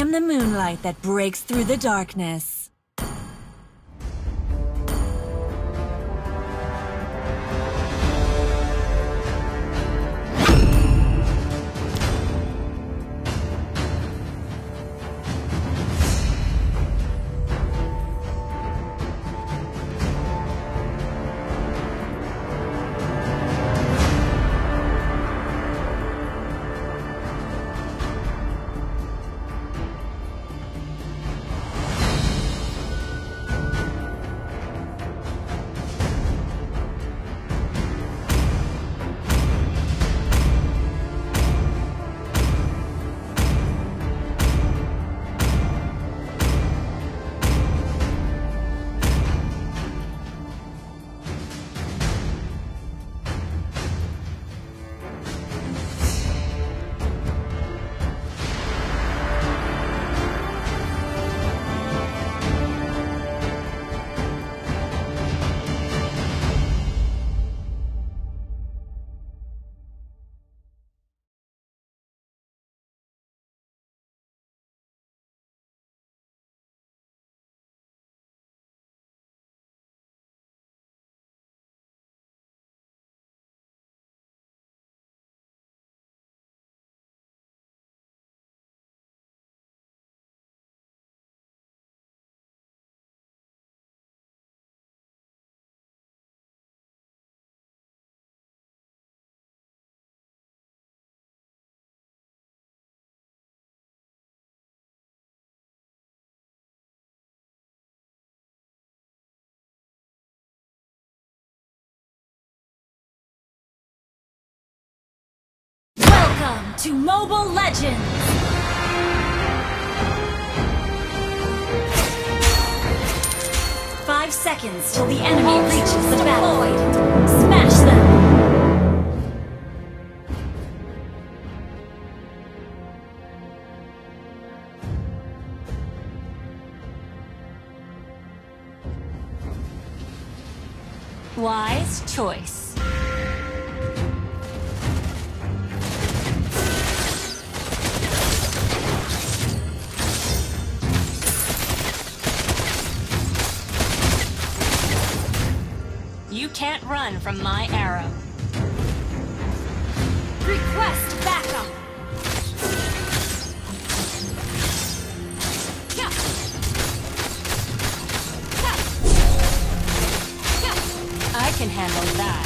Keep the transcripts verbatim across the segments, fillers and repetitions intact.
am the moonlight that breaks through the darkness. Welcome to Mobile Legends! Five seconds till the enemy reaches the battlefield. Smash them! Wise choice. You can't run from my arrow. Request backup! I can handle that.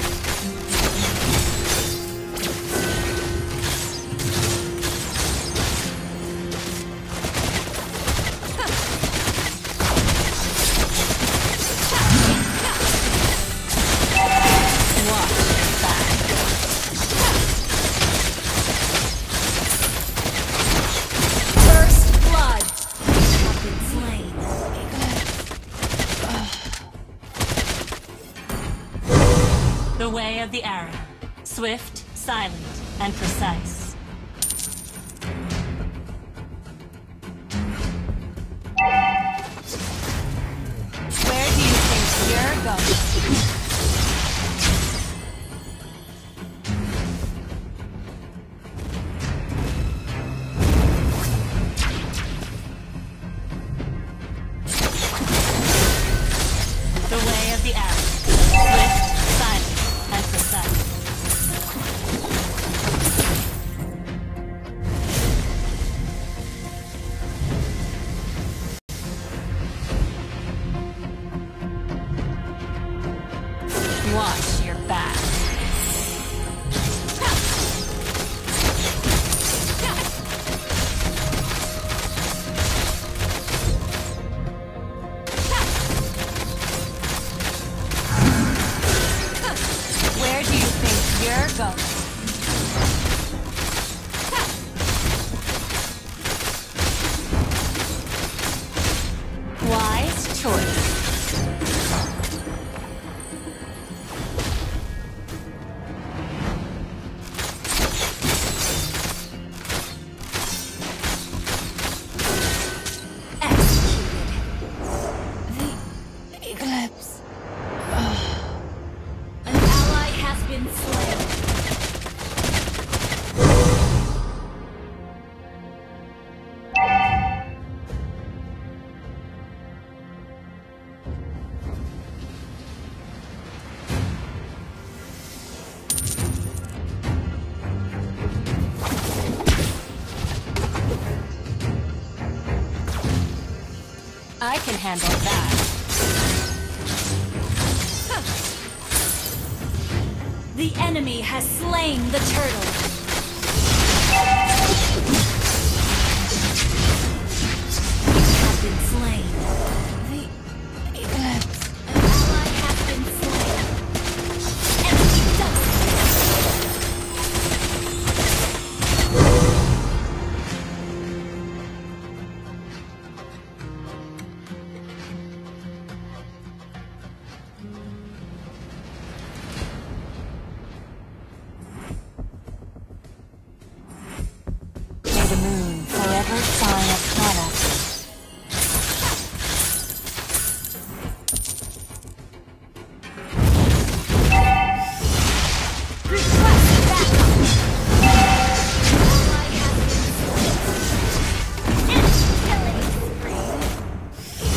The way of the arrow. Swift, silent, and precise. Where do you think you're going? The way of the arrow. Swift, silent, and precise. I can handle that. The enemy has slain the turtle. Have been slain. The ally has been slain. Enemy double. May the moon forever shine upon us. Request backup. Ally has been slain. Enemy killing spree.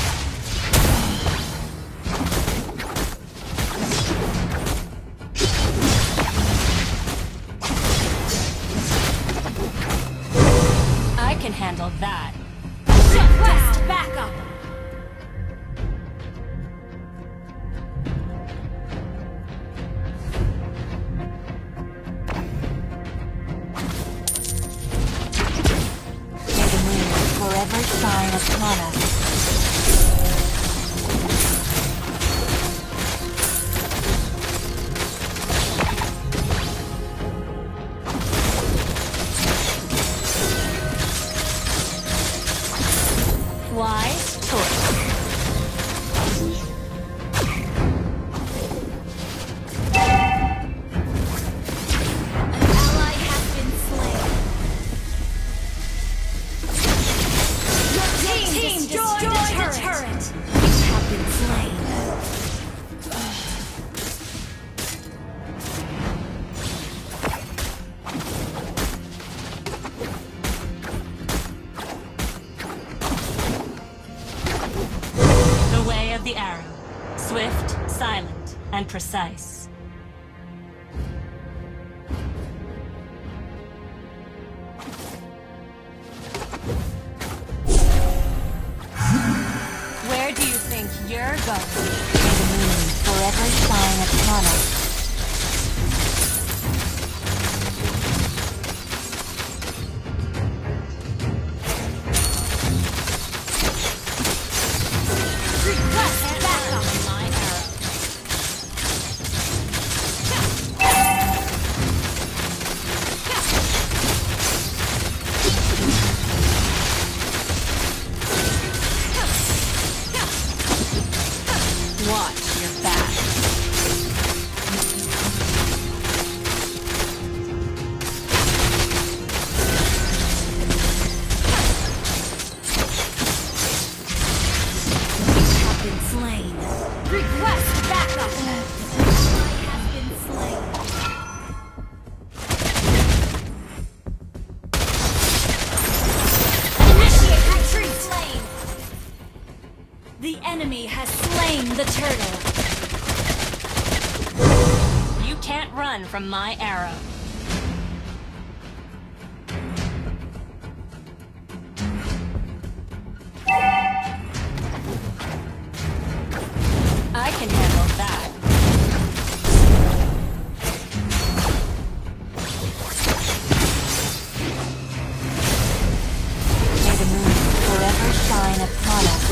I can handle that. Request backup. May the moon forever shine upon us. Wise choice. An ally has been slain. Your team, destroyed, the turret. You have been slain. The way of the arrow. Swift, silent, and precise. Where do you think you're going? May the moon forever shine upon us. Request backup. My arrow. Watch your back. Have been slain. Request backup. Ally has been slain. Initiate retreat. Slain. The enemy has slain the turtle. You can't run from my arrow. I can handle that. May the moon forever shine upon us.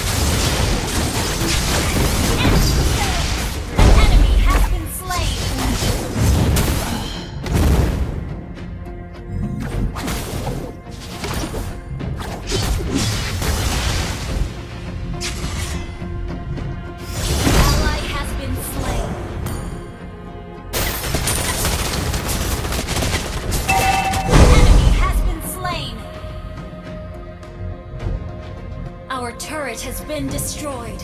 An enemy has been slain. Ally has been slain. Enemy has been slain. Our turret has been destroyed.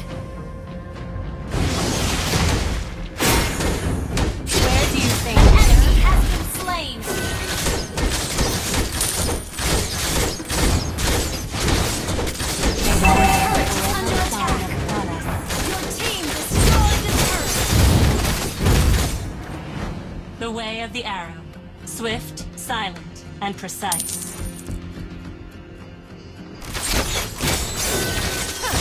Where do you think Enemy has been slain. Our turret is under attack. upon us? Your team destroyed the turret. The way of the arrow. Swift, silent, and precise.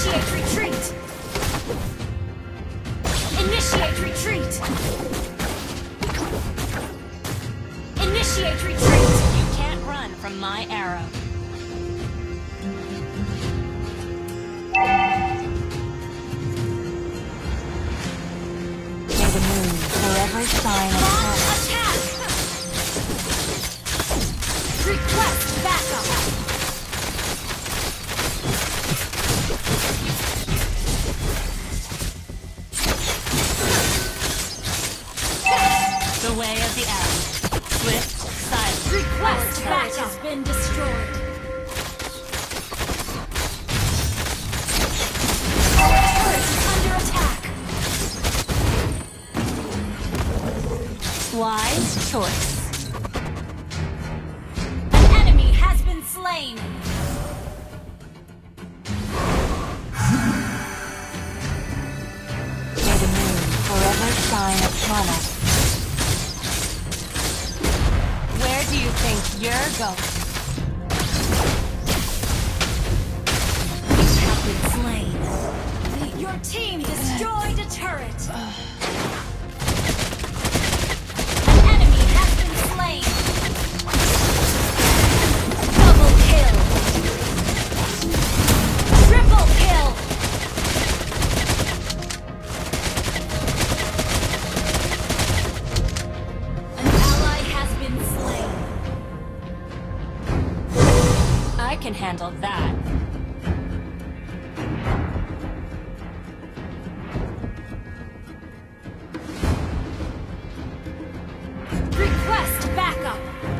Initiate retreat! Initiate retreat! Initiate retreat! You can't run from my arrow. May the moon forever shine upon Launch us. attack! Request backup! The way of the arrow. Swift, silent. Request backup has been destroyed. Our turret is under attack. Wise choice. An enemy has been slain. May the moon forever shine upon us. Where do you think you're going? You have been slain. Your team destroyed a turret. An enemy has been slain. Double kill. Triple kill. An ally has been slain. I can handle that. Request backup.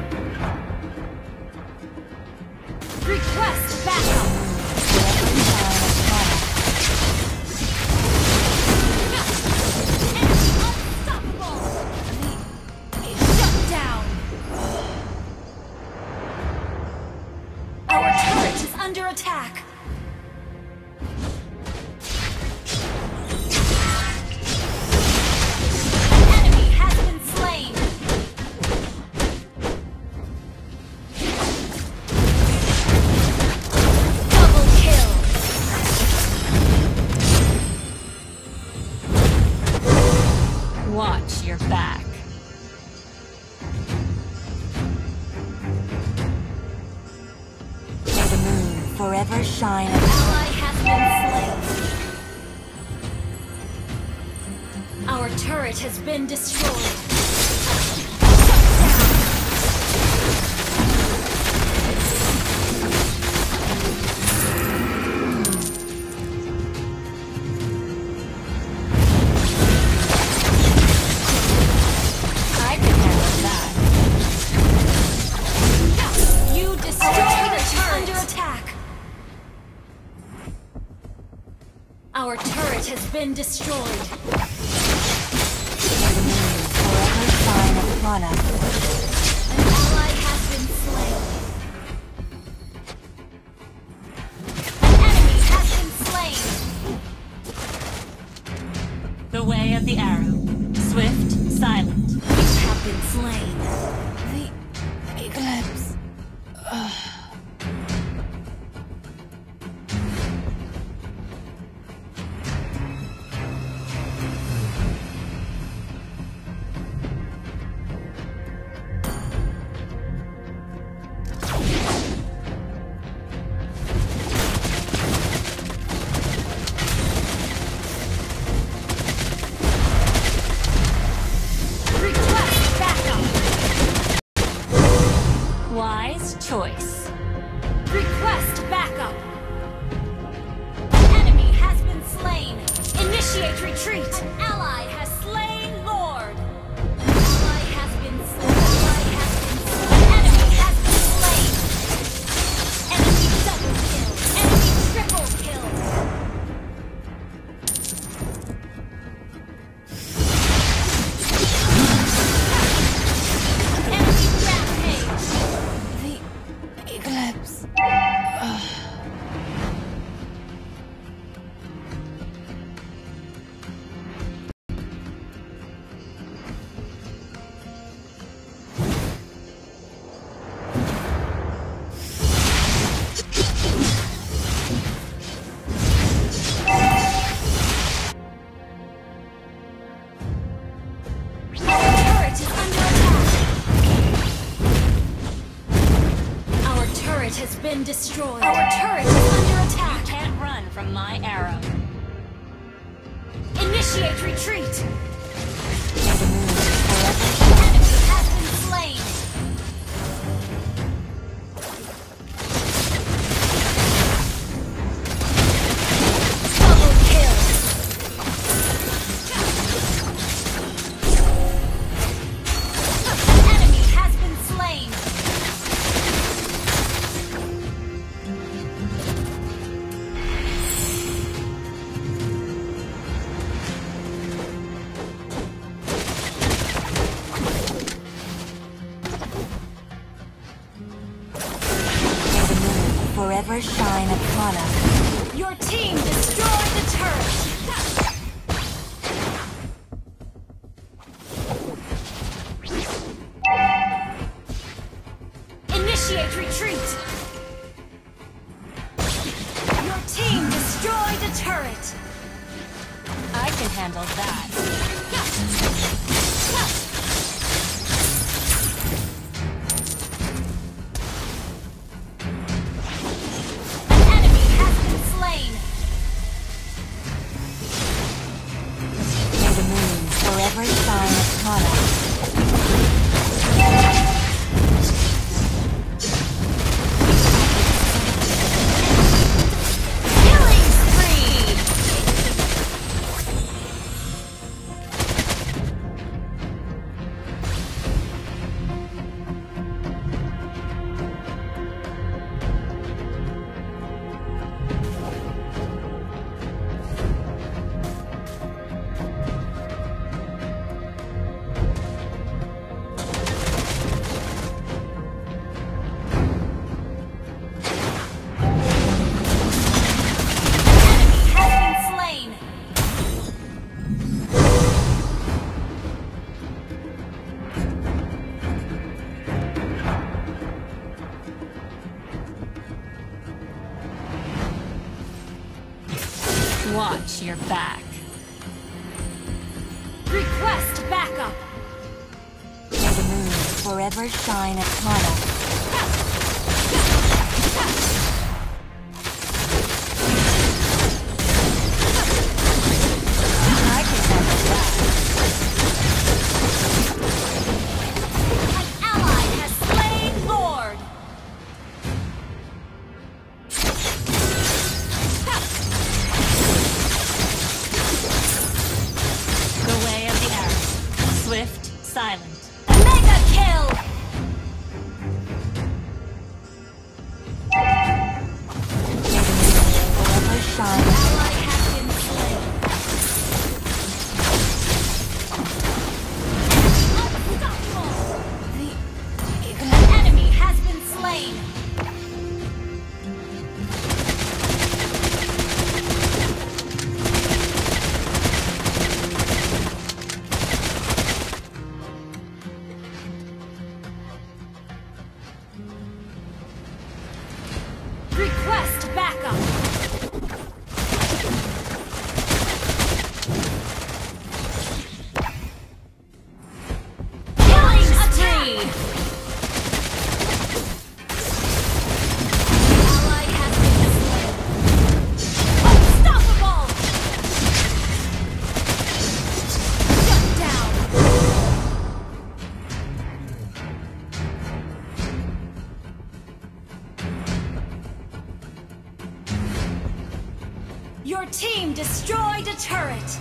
Request backup. Forever shine upon us. Enemy unstoppable. Shut down. Our turret is under attack. An enemy has been slain. Double kill. Watch your back. May the moon forever shine upon us. Ally has been slain. Our turret has been destroyed. I can handle that. You destroyed a turret under attack. Our turret has been destroyed. May the moon forever shine upon us. An ally has been slain. An enemy has been slain. The way of the arrow. Swift, silent. You have been slain. The eclipse. Request backup. Wise choice. Request backup. An enemy has been slain. Initiate retreat. An ally has slain Lord. An ally has been slain. Ally has been slain. An enemy has been slain. Enemy double kill. Enemy triple kill. Enemy rampage. The eclipse. from my arrow. Initiate retreat! May the moon forever shine. Enemy has been slain! Double kill! Enemy has been slain! May the moon forever shine upon us. Your team destroyed the turret! Initiate retreat! Your team destroyed a turret! I can handle that. An enemy has been slain! May the moon forever shine upon us. Killing spree! Enemy has been slain! Watch your back. Request backup! May the moon forever shine upon us. I can handle that. An ally has slain Lord! The way of the arrow. Swift, silent. Mega kill! May the moon forever shine upon us. Ally has been slain. Unstoppable! The eclipse. Enemy has been slain. Request backup. Killing spree. Ally has been slain. Unstoppable! Shut down! Your team destroyed a turret!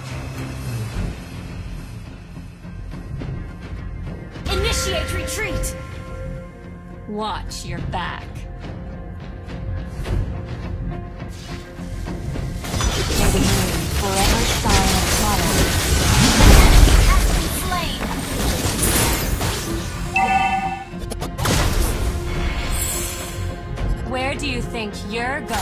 Initiate retreat! Watch your back. May the moon forever shine upon us. Has been slain! Where do you think you're going?